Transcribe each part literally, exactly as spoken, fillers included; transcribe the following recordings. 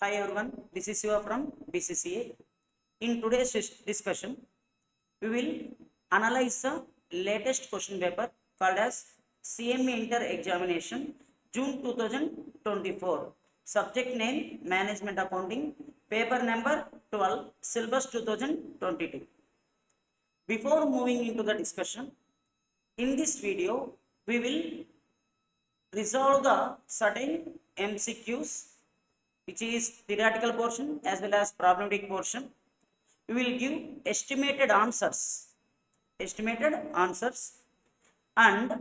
Hi everyone, this is Siva from B C C A. In today's discussion, we will analyze the latest question paper called as C M E Inter Examination June two thousand twenty-four. Subject name Management Accounting, paper number twelve, syllabus two thousand twenty-two. Before moving into the discussion, in this video, we will resolve the certain M C Qs, which is theoretical portion as well as problematic portion. We will give estimated answers, estimated answers, and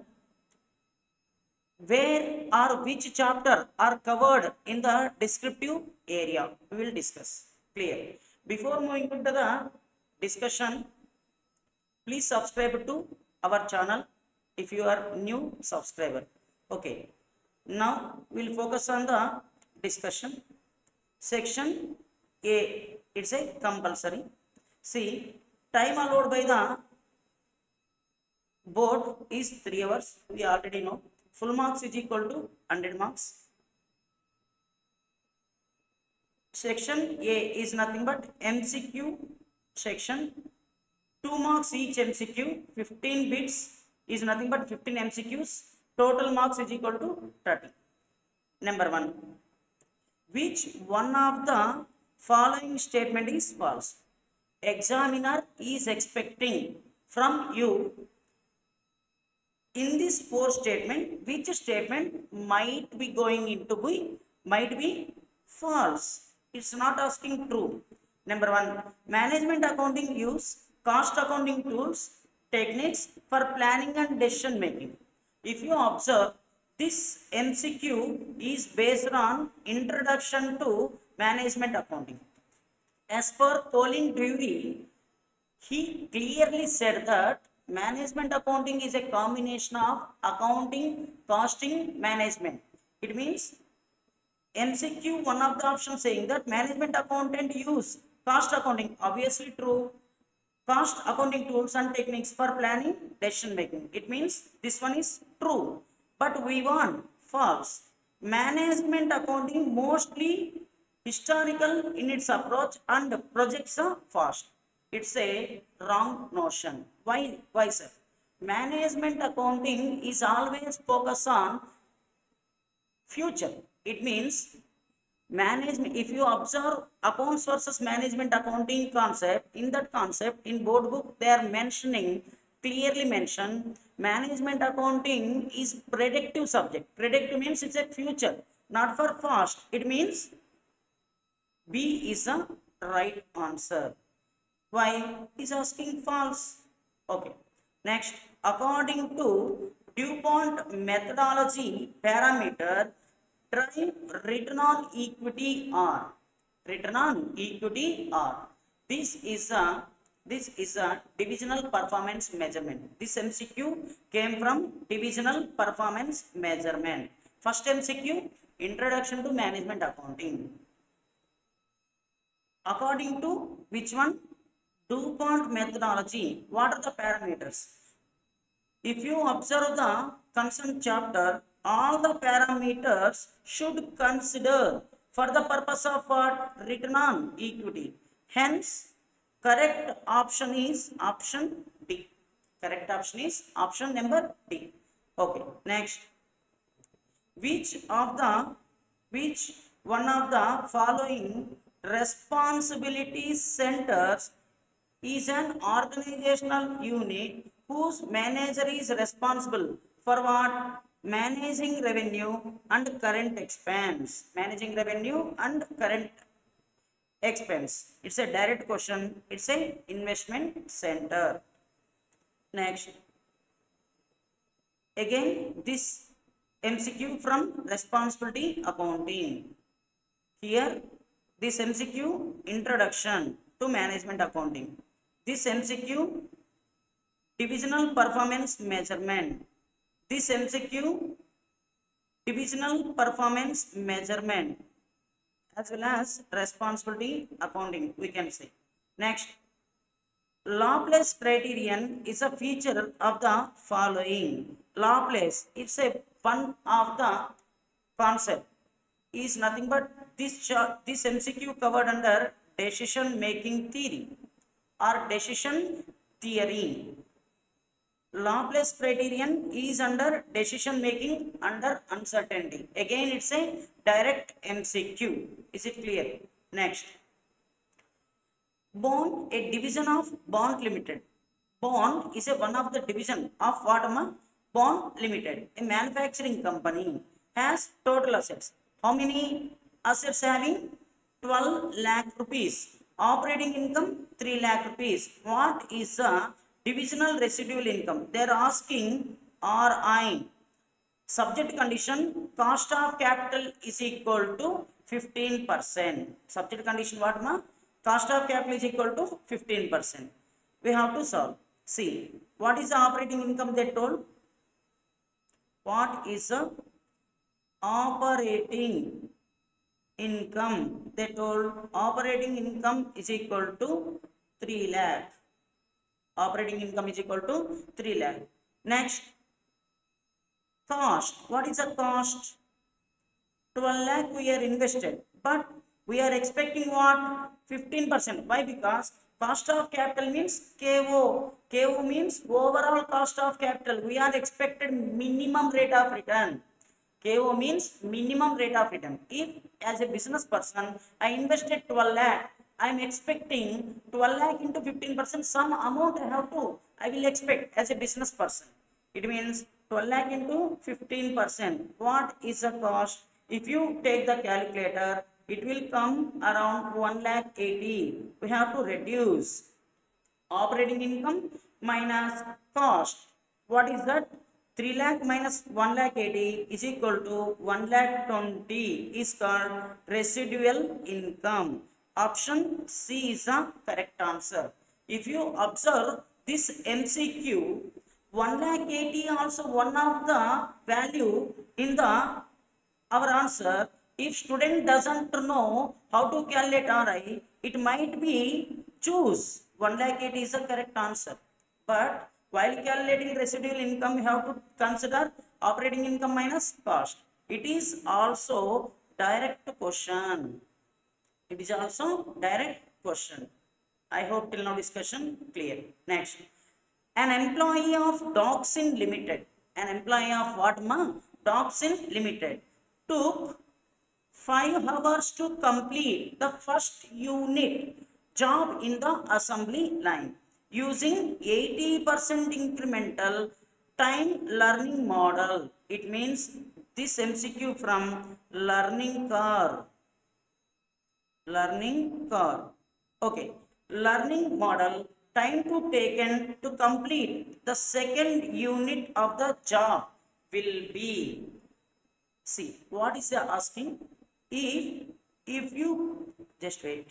where or which chapter are covered in the descriptive area. We will discuss. Clear? Before moving into the discussion, please subscribe to our channel if you are new subscriber. Okay. Now we will focus on the discussion. Section A, it's a compulsory. See, time allowed by the board is three hours. We already know. Full marks is equal to one hundred marks. Section A is nothing but M C Q section. two marks each M C Q. fifteen bits is nothing but fifteen M C Qs. Total marks is equal to thirty. Number one. Which one of the following statement is false? Examiner is expecting from you in this four statement, which statement might be going into be might be false. It's not asking true. Number one, management accounting use cost accounting tools, techniques for planning and decision making. If you observe, this M C Q is based on introduction to management accounting. As per Colin Dewey, he clearly said that management accounting is a combination of accounting, costing, management. It means M C Q, one of the options saying that management accountant use cost accounting, obviously true. Cost accounting tools and techniques for planning, decision making. It means this one is true. But we want false. Management accounting mostly historical in its approach and projects are fast. It's a wrong notion. Why? Why, sir? Management accounting is always focused on future. It means management, if you observe accounts versus management accounting concept, in that concept, in board book, they are mentioning, clearly mentioned, management accounting is predictive subject. Predictive means it's a future, not for past. It means B is a right answer. Why? Is asking false. Okay. Next, according to DuPont methodology parameter, drive return on equity R. Return on equity R. This is a this is a divisional performance measurement. This M C Q came from divisional performance measurement. First M C Q, introduction to management accounting. According to which one? DuPont methodology. What are the parameters? If you observe the concerned chapter, all the parameters should consider for the purpose of what? Return on equity. Hence, correct option is option D. Correct option is option number D. Okay. Next, which of the which one of the following responsibility centers is an organizational unit whose manager is responsible for what? Managing revenue and current expense. Managing revenue and current expense. It's a direct question. It's a investment center. Next. Again, this M C Q from responsibility accounting. Here, this M C Q introduction to management accounting. This M C Q divisional performance measurement. This M C Q divisional performance measurement as well as responsibility accounting, we can say. Next, Laplace criterion is a feature of the following. Laplace, it's a one of the concept. is nothing but this this M C Q covered under decision making theory or decision theory. Laplace criterion is under decision making under uncertainty. Again, it's a direct M C Q. Is it clear? Next, bond, a division of bond limited. Bond is a one of the division of what? Bond limited. A manufacturing company has total assets. How many assets having? twelve lakh rupees. Operating income three lakh rupees. What is the divisional residual income? They are asking R I. Subject condition, cost of capital is equal to fifteen percent. Subject condition what ma? Cost of capital is equal to fifteen percent. We have to solve. See, what is the operating income they told? What is the operating income? They told operating income is equal to three lakh. Operating income is equal to three lakh. Next, cost. What is the cost? twelve lakh we are invested, but we are expecting what? fifteen percent. Why? Because cost of capital means K O. K O means overall cost of capital. We are expected minimum rate of return. K O means minimum rate of return. If as a business person I invested twelve lakh, I am expecting twelve lakh into fifteen percent, some amount I have to, I will expect as a business person. It means twelve lakh into fifteen percent. What is the cost? If you take the calculator, it will come around one lakh eighty. We have to reduce operating income minus cost. What is that? three lakh minus one lakh eighty is equal to one lakh twenty is called residual income. Option C is the correct answer. If you observe this M C Q, one lakh eighty also one of the value in the our answer. If student doesn't know how to calculate R I, it might be choose one lakh eighty is the correct answer. But while calculating residual income, you have to consider operating income minus cost. It is also direct question. It is also direct question. I hope till now discussion clear. Next, an employee of Doxin Limited. An employee of what ma? Doxin Limited took five hours to complete the first unit job in the assembly line using eighty percent incremental time learning model. It means this M C Q from learning curve. Learning curve. Okay. Learning model, time to taken to complete the second unit of the job will be. See, what is they asking? If, if you, just wait.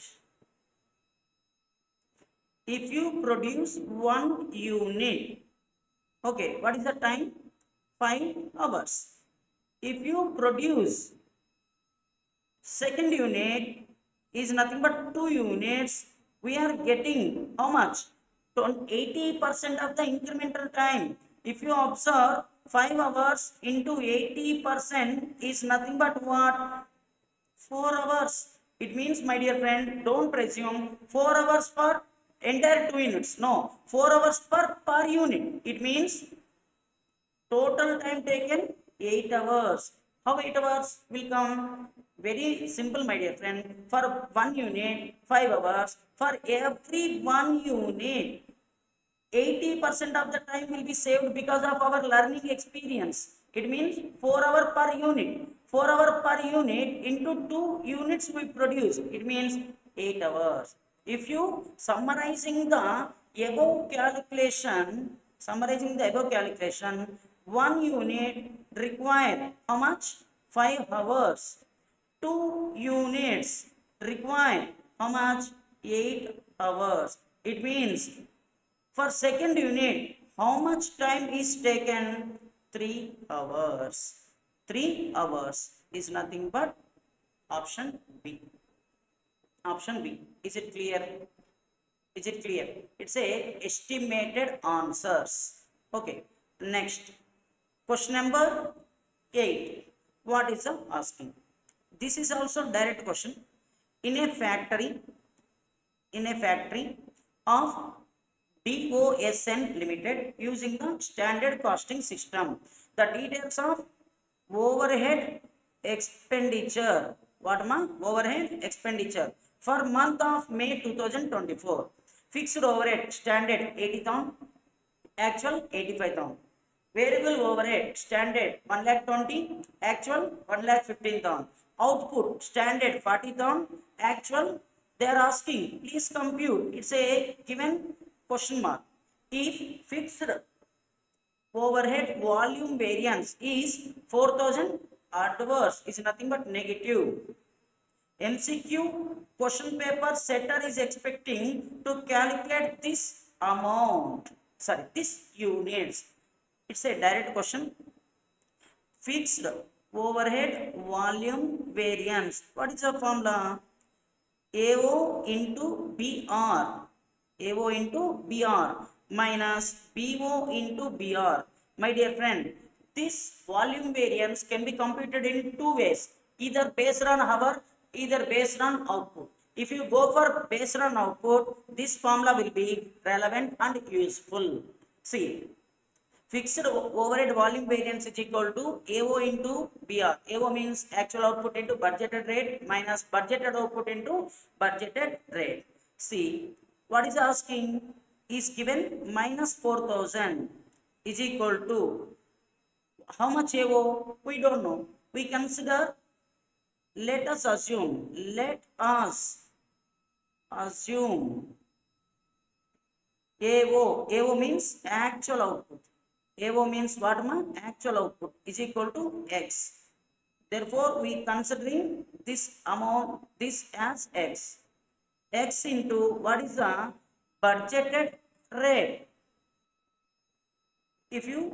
If you produce one unit, okay, what is the time? five hours. If you produce second unit is nothing but two units, we are getting how much? eighty percent of the incremental time. If you observe five hours into eighty percent is nothing but what? four hours. It means, my dear friend, don't presume four hours for entire two units. No, four hours per per unit. It means total time taken eight hours. How eight hours will come? Very simple, my dear friend. For one unit, five hours. For every one unit, eighty percent of the time will be saved because of our learning experience. It means four hours per unit. four hours per unit into two units we produce. It means eight hours. If you summarizing the above calculation, summarizing the above calculation, one unit require how much? five hours. Two units require how much? eight hours. It means for second unit, how much time is taken? three hours. three hours is nothing but option B. Option B. Is it clear? Is it clear? It's a estimated answers. Okay. Next. Question number eight. What is the asking? This is also direct question. In a factory, in a factory of D O S N Limited using the standard costing system, the details of overhead expenditure, what ma? Overhead expenditure for month of May two thousand twenty-four. Fixed overhead standard eighty thousand, actual eighty-five thousand. Variable overhead standard one lakh twenty, actual one lakh fifteen thousand. Output standard forty thousand, actual they are asking please compute. It's a given question mark. If fixed overhead volume variance is four thousand, adverse is nothing but negative. M C Q question paper setter is expecting to calculate this amount, sorry, this units. It's a direct question. Fixed overhead volume variance. What is the formula? A O into B R. A O into B R minus B O into B R. My dear friend, this volume variance can be computed in two ways. Either based on hour, either based on output. If you go for based on output, this formula will be relevant and useful. See, fixed overhead volume variance is equal to A O into B R. A O means actual output into budgeted rate minus budgeted output into budgeted rate. See, what is asking is given minus four thousand is equal to how much A O? We don't know. We consider, let us assume, let us assume A O. A O means actual output. A O means what ma? Actual output is equal to X. Therefore, we considering this amount, this as X. X into what is the budgeted rate. If you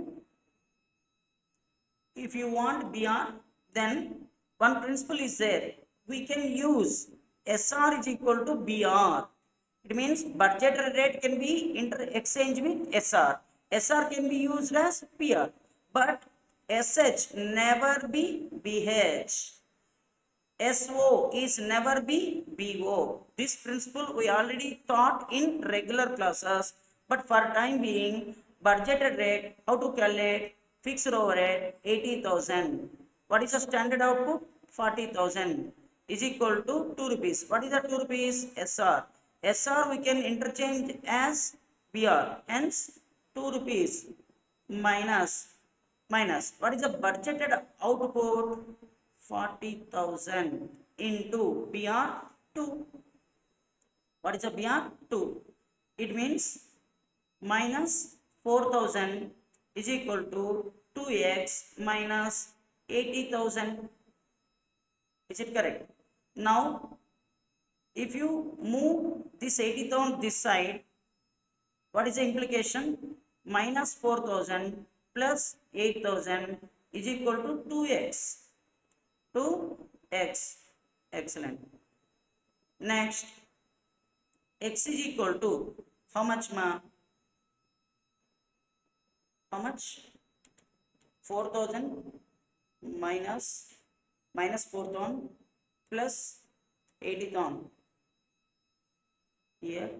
if you want B R, then one principle is there. We can use S R is equal to B R. It means budgeted rate can be interexchanged with S R. S R can be used as P R, but S H never be B H. S O is never be B O. This principle we already taught in regular classes, but for time being, budgeted rate, how to calculate? Fixed overhead eighty thousand. What is the standard output? forty thousand is equal to two rupees. What is the two rupees? S R. S R we can interchange as B R. Hence, two rupees minus minus what is the budgeted output? forty thousand into B R two. What is the B R two? It means minus four thousand is equal to two x minus eighty thousand. Is it correct? Now, if you move this eighty thousand this side, what is the implication? Minus four thousand plus eight thousand is equal to two x. two x. Excellent. Next, x is equal to how much ma? How much? four thousand minus minus four thousand plus eighty thousand. Here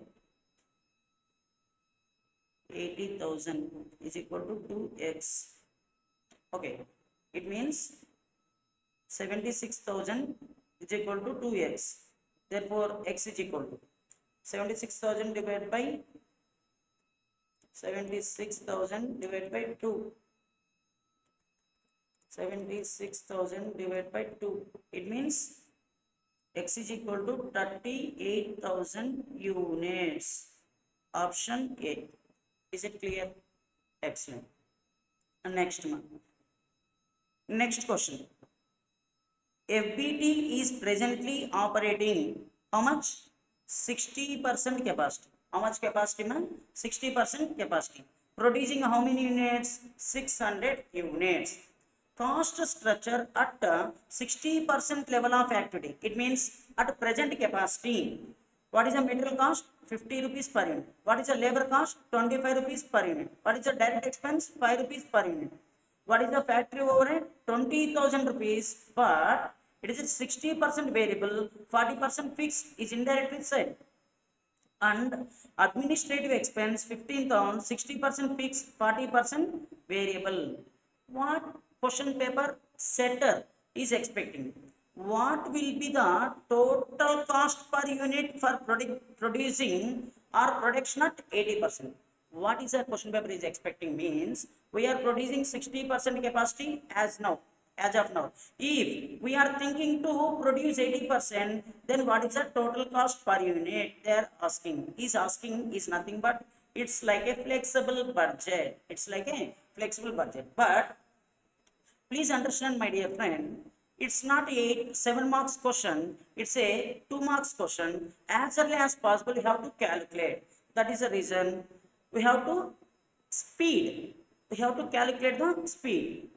eighty thousand is equal to two x. Okay, it means seventy-six thousand is equal to two x. Therefore, x is equal to seventy-six thousand divided by seventy-six thousand divided by two. seventy-six thousand divided by two. It means x is equal to thirty-eight thousand units. Option A. Is it clear? Excellent. And next one. Next question. F B T is presently operating how much? sixty percent capacity. How much capacity, man? sixty percent capacity. Producing how many units? six hundred units. Cost structure at sixty percent level of activity. It means at present capacity. What is the material cost? fifty rupees per unit. What is the labor cost? twenty-five rupees per unit. What is the direct expense? five rupees per unit. What is the factory overhead? twenty thousand rupees. But It is a sixty percent variable, forty percent fixed is indirectly said. And administrative expense fifteen thousand, sixty percent fixed, forty percent variable. What question paper setter is expecting? What will be the total cost per unit for produ producing or production at eighty percent? What is a question paper is expecting means we are producing sixty percent capacity as now. As of now, if we are thinking to produce eighty percent, then what is the total cost per unit? They are asking. Is asking is nothing but it's like a flexible budget. It's like a flexible budget. But please understand, my dear friend, it's not a seven marks question. It's a two marks question. As early as possible, you have to calculate. That is the reason we have to speed. We have to calculate the speed.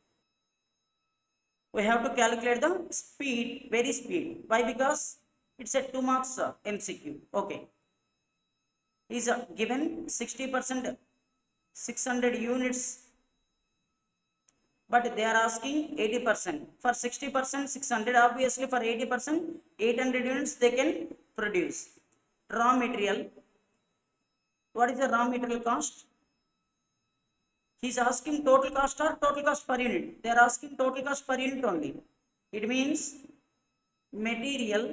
We have to calculate the speed, very speed. Why? Because it's a two marks uh, M C Q. Okay. Is uh, given sixty percent, six hundred units, but they are asking eighty percent. For sixty percent, six hundred. Obviously, for eighty percent, eight hundred units they can produce. Raw material. What is the raw material cost? He is asking total cost or total cost per unit. They are asking total cost per unit only. It means material.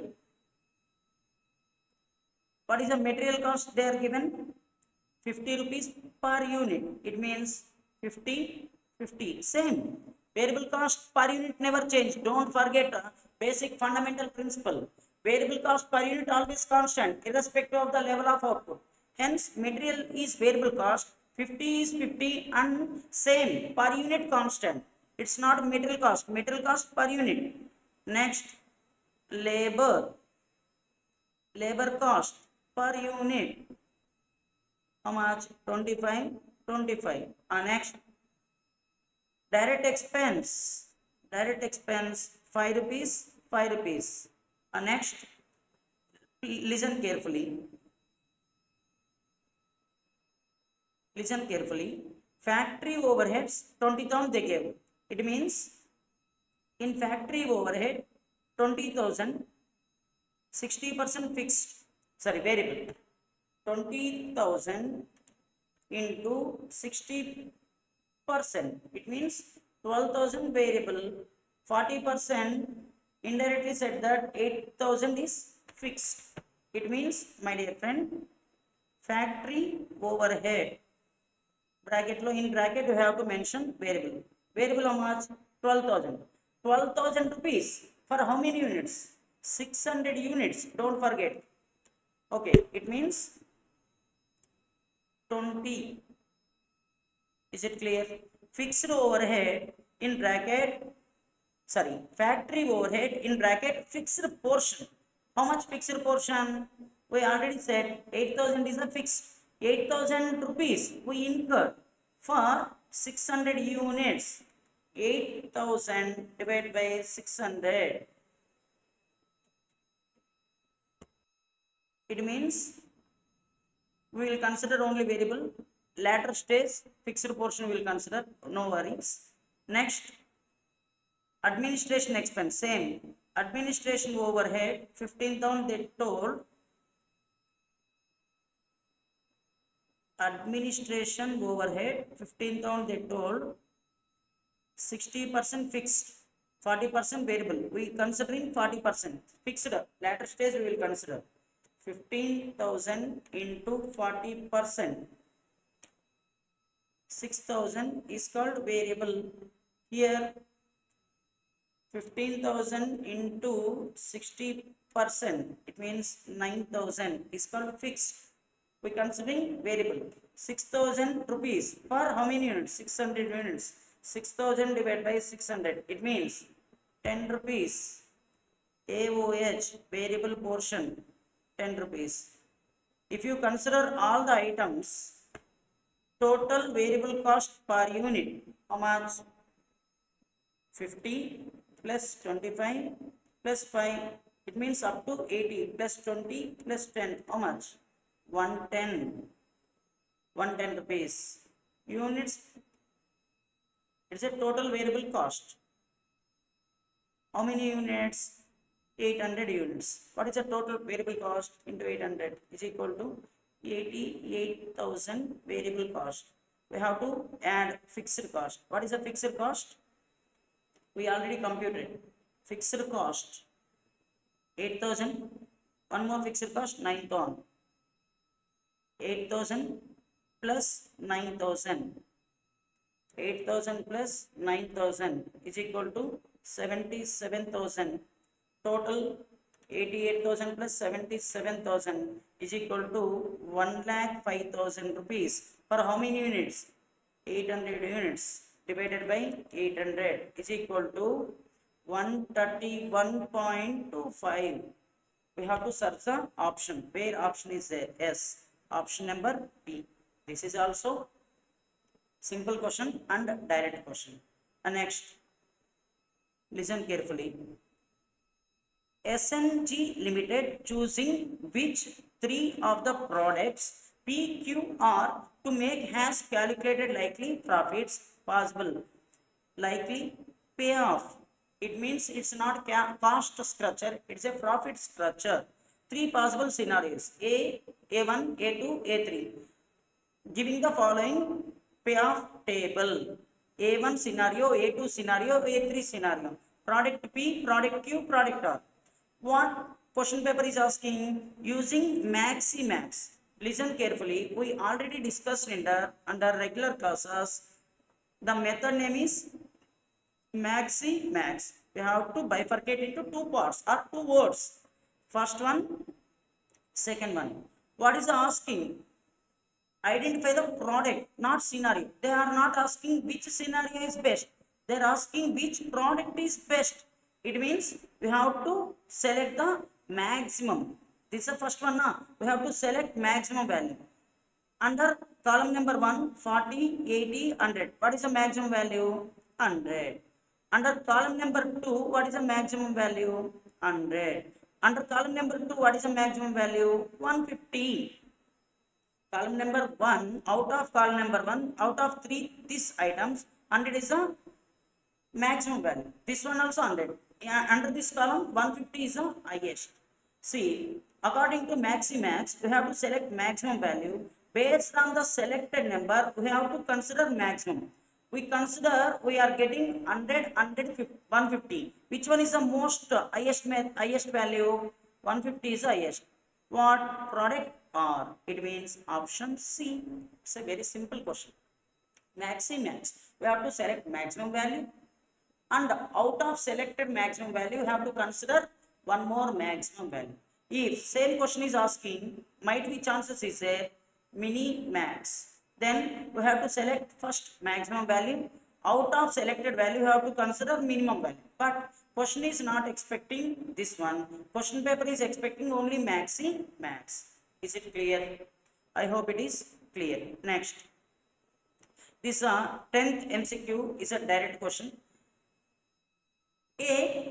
What is the material cost they are given? fifty rupees per unit. It means fifty, fifty. Same. Variable cost per unit never change. Don't forget a basic fundamental principle. Variable cost per unit always constant, irrespective of the level of output. Hence, material is variable cost. fifty is fifty and same per unit constant. It's not material cost. Material cost per unit. Next, labor. Labor cost per unit. How much? twenty-five, twenty-five. And next, direct expense. Direct expense five rupees, five rupees. And next, listen carefully. Listen carefully. Factory overheads twenty thousand they gave. It means in factory overhead twenty thousand, sixty percent fixed, sorry, variable. twenty thousand into sixty percent. It means twelve thousand variable, forty percent indirectly said that eight thousand is fixed. It means, my dear friend, factory overhead. Bracket lo, in bracket you have to mention variable. Variable how much? twelve thousand. twelve thousand rupees for how many units? six hundred units. Don't forget. Okay, it means twenty. Is it clear? Fixed overhead in bracket, sorry, factory overhead in bracket fixed portion. How much fixed portion? We already said eight thousand is a fixed. eight thousand rupees we incur for six hundred units. eight thousand divided by six hundred. It means we will consider only variable. Later stage fixed portion we will consider. No worries. Next, administration expense. Same. Administration overhead fifteen thousand they told. Administration overhead fifteen thousand they told, sixty percent fixed, forty percent variable. We considering forty percent fixed. Later stage we will consider fifteen thousand into forty percent. six thousand is called variable. Here fifteen thousand into sixty percent, it means nine thousand is called fixed. We considering variable. six thousand rupees for how many units? six hundred units. six thousand divided by six hundred. It means ten rupees. A O H variable portion ten rupees. If you consider all the items, total variable cost per unit, how much? fifty plus twenty-five plus five. It means up to eighty plus twenty plus ten. How much? one ten. one ten rupees. Units. It's a total variable cost. How many units? eight hundred units. What is the total variable cost into eight hundred is equal to eighty-eight thousand variable cost. We have to add fixed cost. What is the fixed cost? We already computed. Fixed cost eight thousand. One more fixed cost nine thousand. eight thousand plus nine thousand. eight thousand plus nine thousand is equal to seventy-seven thousand. Total eighty-eight thousand plus seventy-seven thousand is equal to one lakh five thousand rupees. For how many units? eight hundred units divided by eight hundred is equal to one hundred thirty-one point two five. We have to search the option. Where option is there? Yes. Option number B. This is also simple question and direct question. And next, listen carefully. S N G Limited choosing which three of the products P Q R to make has calculated likely profits possible. Likely payoff. It means it's not cost structure, it's a profit structure. Three possible scenarios: A, A one, A two, A three. Giving the following payoff table: A one scenario, A two scenario, A three scenario. Product P, product Q, product R. What question paper is asking? Using Maximax. Listen carefully. We already discussed in the under regular classes. The method name is Maximax. We have to bifurcate into two parts or two words. First one, second one. What is asking? Identify the product, not scenario. They are not asking which scenario is best. They are asking which product is best. It means we have to select the maximum. This is the first one. Now. We have to select maximum value. Under column number one, forty, eighty, one hundred. What is the maximum value? one hundred. Under column number two, what is the maximum value? one hundred. Under column number two, what is the maximum value? one hundred fifty. Column number one, out of column number one, out of three, these items, one hundred is the maximum value. This one also one hundred. Under this column, one hundred fifty is the highest. See, according to Maximax, we have to select maximum value. Based on the selected number, we have to consider maximum. We consider we are getting one hundred, one hundred fifty. Which one is the most uh, highest, highest value? one hundred fifty is the highest. What product R? It means option C. It's a very simple question. Maximax. We have to select maximum value. And out of selected maximum value, you have to consider one more maximum value. If same question is asking, might be chances is there, mini max. Then we have to select first maximum value. Out of selected value, you have to consider minimum value. But question is not expecting this one. Question paper is expecting only maxi max. Is it clear? I hope it is clear. Next. This uh, tenth M C Q is a direct question. A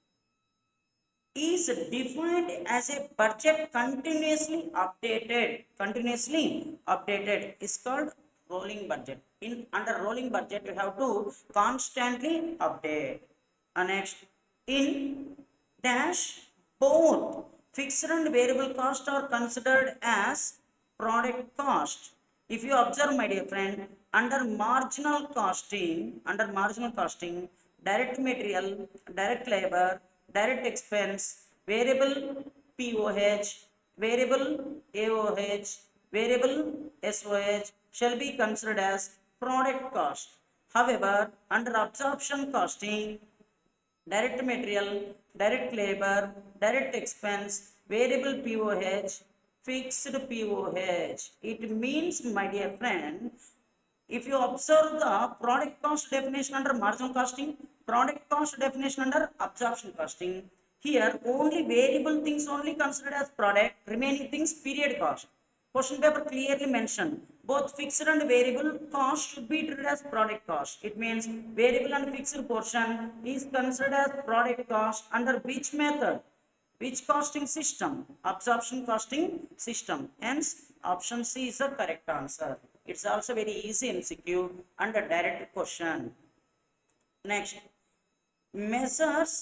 is defined as a budget continuously updated. Continuously updated is called rolling budget. In under rolling budget, you have to constantly update. And next, in dash, both fixed and variable cost are considered as product cost. If you observe, my dear friend, under marginal costing, under marginal costing, direct material, direct labor, direct expense, variable P O H, variable A O H, variable S O H shall be considered as product cost. However, under absorption costing, direct material, direct labor, direct expense, variable P O H, fixed P O H. It means, my dear friend, if you observe the product cost definition under marginal costing, product cost definition under absorption costing, here only variable things only considered as product, remaining things period cost. Question paper clearly mentioned both fixed and variable cost should be treated as product cost. It means variable and fixed portion is considered as product cost under which method? Which costing system? Absorption costing system. Hence, option C is the correct answer. It's also very easy M C Q under direct question. Next, measures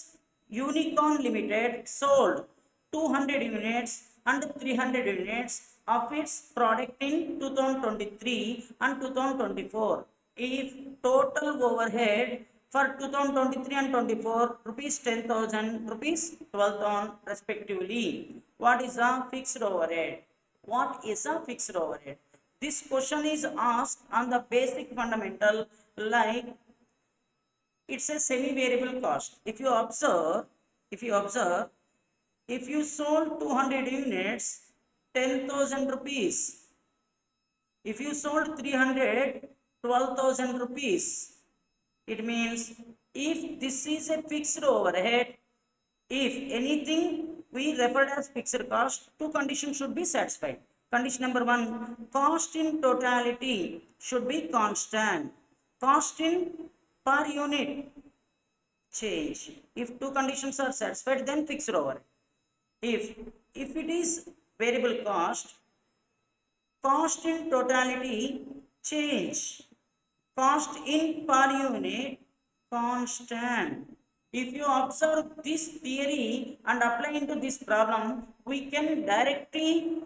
Unicorn Limited sold two hundred units and three hundred units of its product in two thousand twenty-three and two thousand twenty-four. If total overhead for two thousand twenty-three and twenty-four rupees ten thousand, rupees twelve thousand respectively. What is a fixed overhead? What is a fixed overhead? This question is asked on the basic fundamental like it's a semi-variable cost. If you observe, if you observe, if you sold two hundred units, ten thousand rupees. If you sold three hundred, twelve thousand rupees. It means if this is a fixed overhead, if anything we referred as fixed cost, two conditions should be satisfied. Condition number one, cost in totality should be constant. Cost in per unit change. If two conditions are satisfied, then fixed overhead. If, if it is variable cost, cost in totality change. Cost in per unit constant. If you observe this theory and apply into this problem, we can directly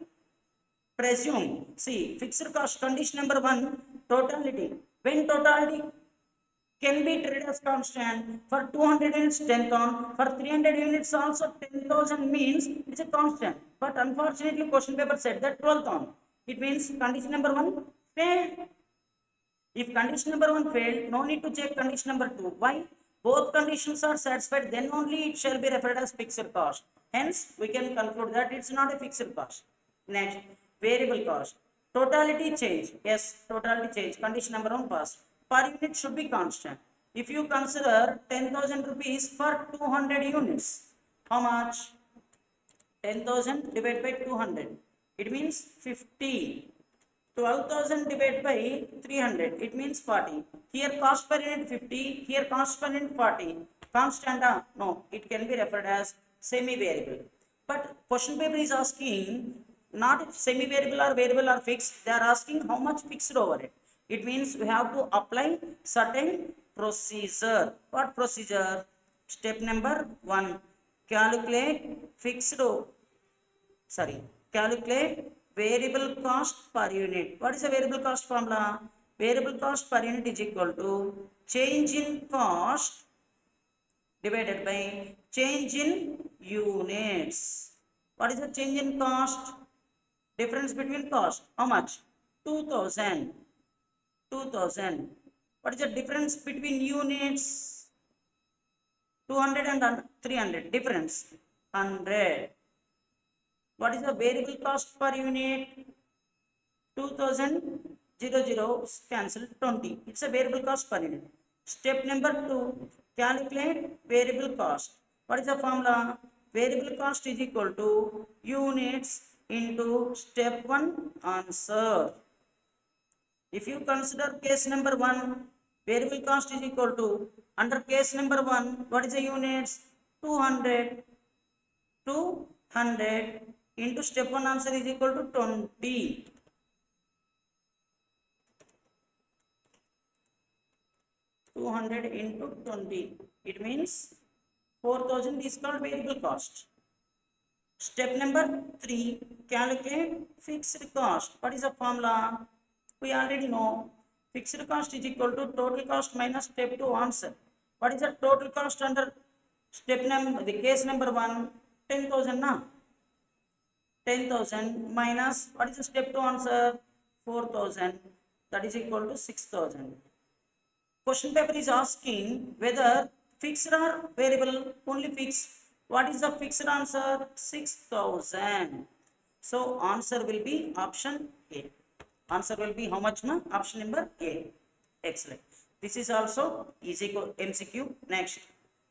presume. See, fixed cost condition number one, totality. When totality can be treated as constant, for two hundred units ten thousand, for three hundred units also ten thousand means it's a constant. But unfortunately question paper said that twelve thousand. It means condition number one failed. If condition number one failed, no need to check condition number two. Why? Both conditions are satisfied, then only it shall be referred as fixed cost. Hence, we can conclude that it's not a fixed cost. Next, variable cost. Totality change. Yes, totality change. Condition number one passed. Per unit should be constant. If you consider ten thousand rupees for two hundred units, how much? ten thousand divided by two hundred. It means fifty. twelve thousand divided by three hundred. It means forty. Here cost per unit fifty. Here cost per unit forty. Constant? Uh, no. It can be referred as semi-variable. But question paper is asking not if semi-variable or variable or fixed. They are asking how much fixed overhead. It means we have to apply certain procedure. What procedure? Step number one. Calculate fixed. Sorry. Calculate variable cost per unit. What is a variable cost formula? Variable cost per unit is equal to change in cost divided by change in units. What is the change in cost? Difference between cost. How much? two thousand. two thousand. What is the difference between units? two hundred and three hundred. Difference. one hundred. What is the variable cost per unit? two thousand, zero, zero, cancel twenty. It's a variable cost per unit. Step number two, calculate variable cost. What is the formula? Variable cost is equal to units into step one answer. If you consider case number one, variable cost is equal to, under case number one, what is the units? two hundred. two hundred into step one answer is equal to twenty. two hundred into twenty. It means four thousand is called variable cost. Step number three, calculate fixed cost. What is the formula? We already know. Fixed cost is equal to total cost minus step two answer. What is the total cost under step number, the case number one? ten thousand na? ten thousand minus, what is the step two answer? four thousand. That is equal to six thousand. Question paper is asking whether fixed or variable. Only fixed. What is the fixed answer? six thousand. So answer will be option A. Answer will be how much na? Option number A. Excellent. This is also easy M C Q. Next.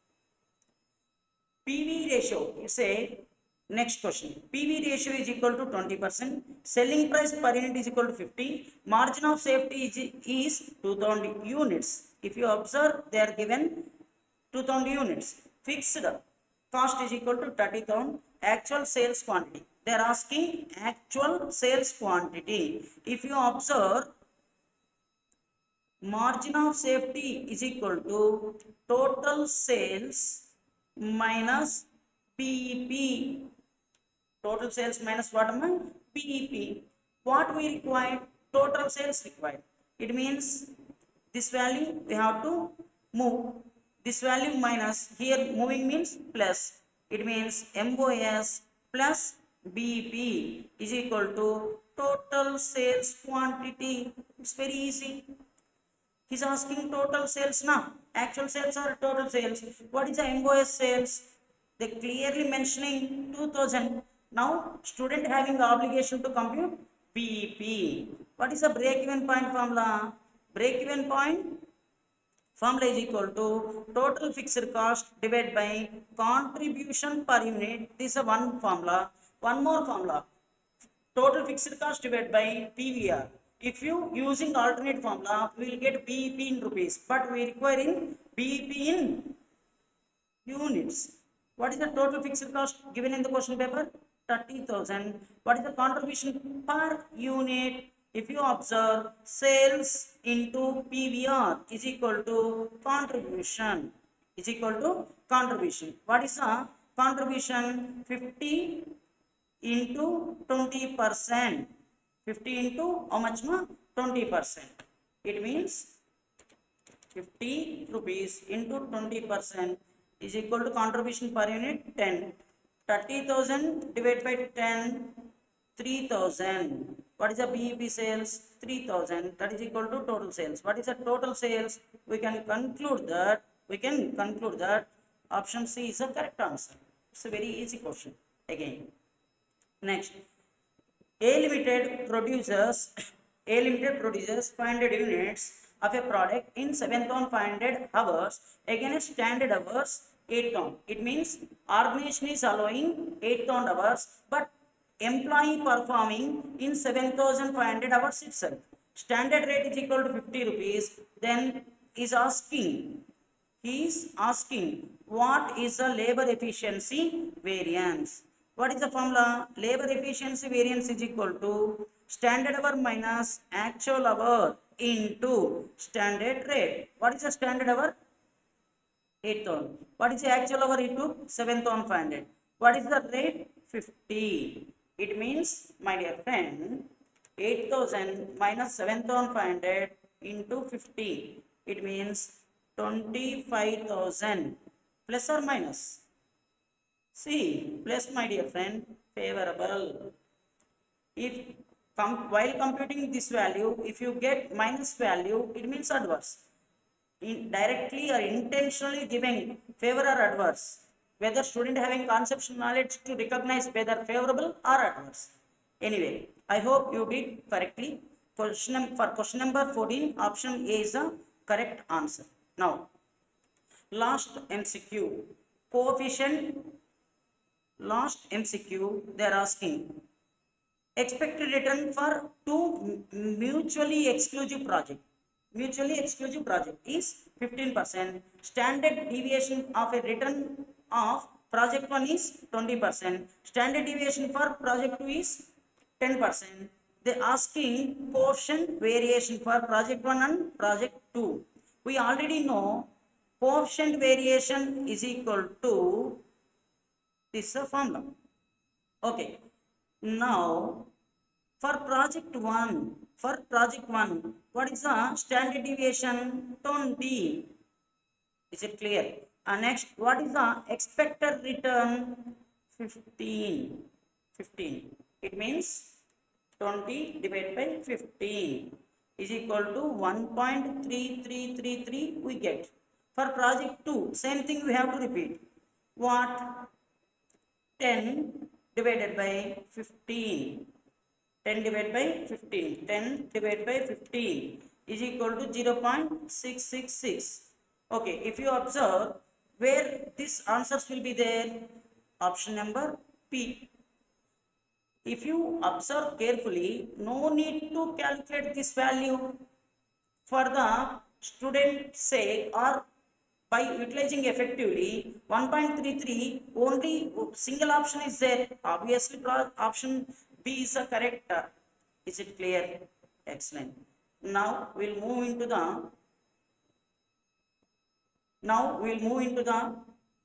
P V ratio. It's a next question. P V ratio is equal to twenty percent. Selling price per unit is equal to fifty. Margin of safety is, is two thousand units. If you observe, they are given two thousand units. Fixed cost is equal to thirty thousand. Actual sales quantity. They are asking actual sales quantity. If you observe, margin of safety is equal to total sales minus B E P. Total sales minus what amount? B E P. What we require? Total sales required. It means this value we have to move. This value minus, here moving means plus. It means M O S plus B E P is equal to total sales quantity. It's very easy. He's asking total sales now. Actual sales or total sales. What is the M O S sales? They clearly mentioning two thousand. Now student having the obligation to compute B E P. What is the break-even point formula? Break-even point formula is equal to total fixed cost divided by contribution per unit. This is a one formula. One more formula. Total fixed cost divided by P V R. If you using alternate formula, we will get B E P in rupees, but we require in B E P in units. What is the total fixed cost given in the question paper? thirty thousand. What is the contribution per unit? If you observe, sales into P V R is equal to contribution. Is equal to contribution. What is the contribution? fifty into twenty percent. fifty into how much more? twenty percent. It means fifty rupees into twenty percent is equal to contribution per unit ten. thirty thousand divided by ten, three thousand. What is the B E P sales? three thousand. That is equal to total sales. What is the total sales? We can conclude that, we can conclude that option C is the correct answer. It's a very easy question. Again. Next. A Limited produces A Limited produces five hundred units of a product in seven thousand five hundred hours against standard hours eight thousand. It means organization is allowing eight thousand hours, but employee performing in seven thousand five hundred hours itself. Standard rate is equal to fifty rupees. Then is asking, he is asking what is the labor efficiency variance. What is the formula? Labor efficiency variance is equal to standard hour minus actual hour into standard rate. What is the standard hour? eight thousand. What is the actual hour? It took seven thousand five hundred. What is the rate? fifty. It means, my dear friend, eight thousand minus seven thousand five hundred into fifty. It means twenty-five thousand plus or minus. See, plus, my dear friend, favorable. If com while computing this value, if you get minus value, it means adverse. In directly or intentionally giving favor or adverse, whether student having conceptual knowledge to recognize whether favorable or adverse. Anyway, I hope you did correctly. Question for question number fourteen, option A is the correct answer. Now, last M C Q, coefficient. Last M C Q, they are asking expected return for two mutually exclusive project. Mutually exclusive project is fifteen percent. Standard deviation of a return of project one is twenty percent. Standard deviation for project two is ten percent. They are asking coefficient variation for project one and project two. We already know coefficient variation is equal to this is a formula. Okay. Now, for project one, for project one, what is the standard deviation? twenty. Is it clear? And next, what is the expected return? fifteen. fifteen. It means twenty divided by fifteen is equal to one point three three three three we get. For project two, same thing we have to repeat. What? ten divided by fifteen. ten divided by fifteen. ten divided by fifteen is equal to zero point six six six. Okay, if you observe where these answers will be there, option number P. If you observe carefully, no need to calculate this value for the student's sake or by utilizing effectively. One point three three, only single option is there. Obviously, option B is the correct. Is it clear? Excellent. Now we'll move into the now we'll move into the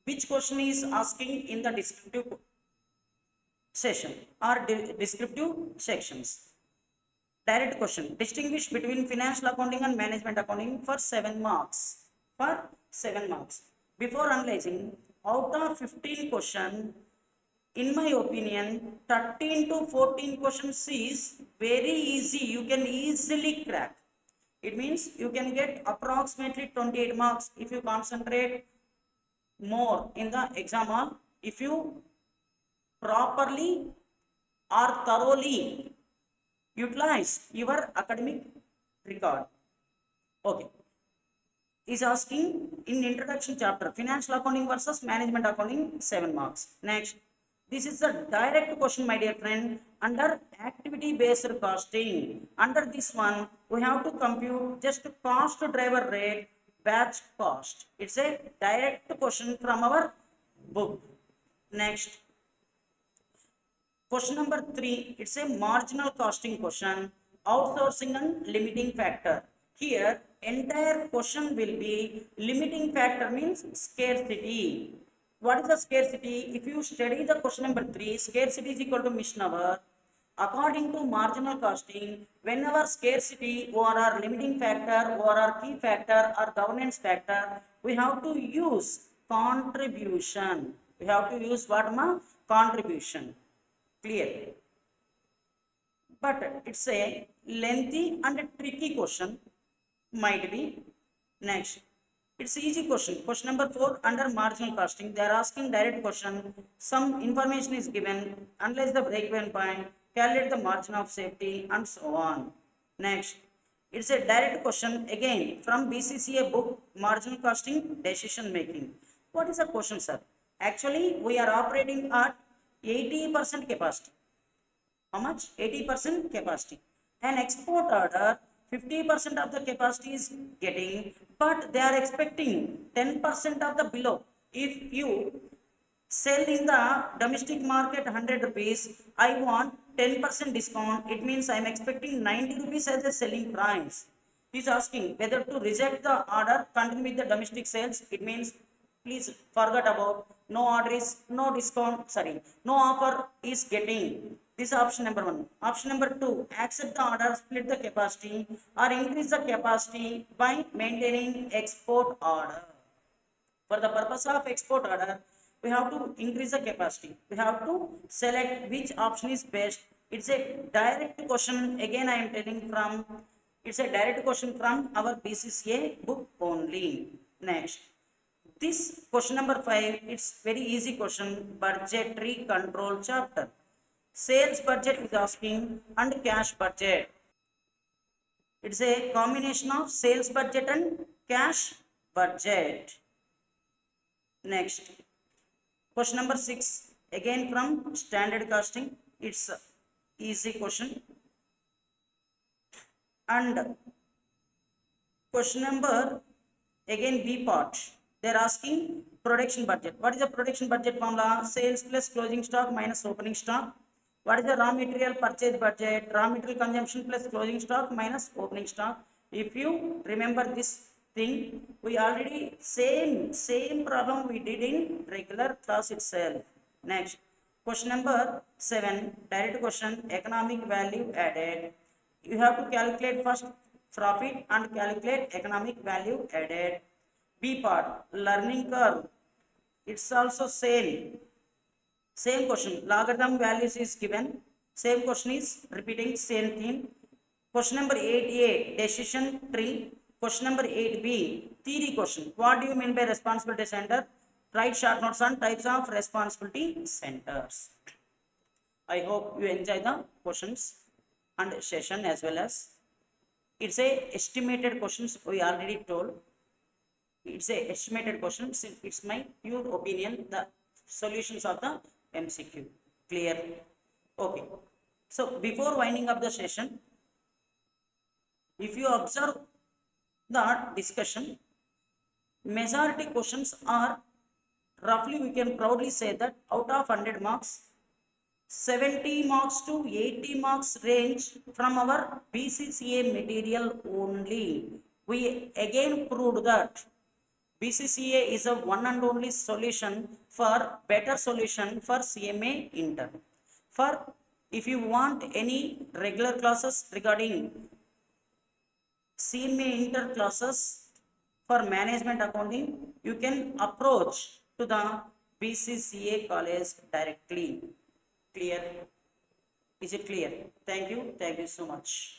which question is asking in the descriptive session or de- descriptive sections. Direct question. Distinguish between financial accounting and management accounting for seven marks. For seven marks. Before analyzing, out of fifteen question, in my opinion, thirteen to fourteen questions is very easy. You can easily crack. It means you can get approximately twenty-eight marks if you concentrate more in the exam hall, if you properly or thoroughly utilize your academic record. Okay. Is asking in introduction chapter, financial accounting versus management accounting, seven marks. Next, this is the direct question, my dear friend, under activity based costing. Under this one, we have to compute just cost driver rate, batch cost. It's a direct question from our book. Next, question number three, it's a marginal costing question, outsourcing and limiting factor. Here, entire question will be limiting factor means scarcity. What is the scarcity? If you study the question number three, scarcity is equal to mission hour. According to marginal costing, whenever scarcity or our limiting factor or our key factor or governance factor, we have to use contribution. We have to use what ma? Contribution. Clear? But it's a lengthy and tricky question. Might be. Next, it's easy question. Question number four, under marginal costing, they are asking direct question. Some information is given, analyze the break-even point, calculate the margin of safety, and so on. Next, it's a direct question again from B C C A book, marginal costing, decision making. What is the question, sir? Actually, we are operating at eighty percent capacity. How much? eighty percent capacity. An export order, fifty percent of the capacity is getting, but they are expecting ten percent of the below. If you sell in the domestic market one hundred rupees, I want ten percent discount. It means I am expecting ninety rupees as a selling price. He is asking whether to reject the order, continue with the domestic sales. It means please forget about no order is, no discount, sorry, no offer is getting. This is option number one. Option number two, accept the order, split the capacity or increase the capacity by maintaining export order. For the purpose of export order, we have to increase the capacity. We have to select which option is best. It's a direct question. Again, I am telling from, it's a direct question from our B C C A book only. Next, this question number five, it's very easy question, budgetary control chapter. Sales budget is asking and cash budget. It's a combination of sales budget and cash budget. Next, question number six, again from standard costing. It's a easy question. And question number, again B part, they're asking production budget. What is the production budget formula? Sales plus closing stock minus opening stock. What is the raw material purchase budget? Raw material consumption plus closing stock minus opening stock. If you remember this thing, we already same same problem we did in regular class itself. Next, question number seven, direct question, economic value added. You have to calculate first profit and calculate economic value added. B part, learning curve. It's also same. Same question, logarithm values is given. Same question is repeating, same theme. Question number eight A, decision tree. Question number eight B, theory question. What do you mean by responsibility center? Write short notes on types of responsibility centers. I hope you enjoy the questions and session as well as. It's a estimated questions, we already told. It's a estimated questions. It's my pure opinion, the solutions of the M C Q. Clear? Okay. So before winding up the session, if you observe the discussion, majority questions are roughly, we can proudly say that out of one hundred marks, seventy marks to eighty marks range from our B C C A material only. We again proved that B C C A is a one and only solution for better solution for C M A intern. For if you want any regular classes regarding C M A intern classes for management accounting, you can approach to the B C C A college directly. Clear? Is it clear? Thank you. Thank you so much.